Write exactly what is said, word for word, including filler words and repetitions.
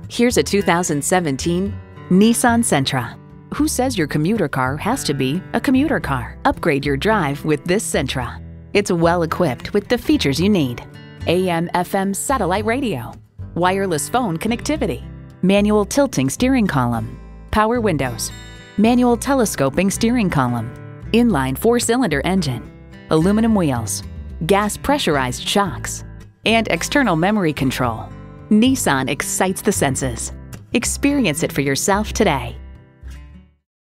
Here's a two thousand seventeen Nissan Sentra. Who says your commuter car has to be a commuter car? Upgrade your drive with this Sentra. It's well equipped with the features you need: A M F M satellite radio, wireless phone connectivity, manual tilting steering column, power windows, manual telescoping steering column, inline four-cylinder engine, aluminum wheels, gas pressurized shocks, and external memory control. Nissan excites the senses. Experience it for yourself today.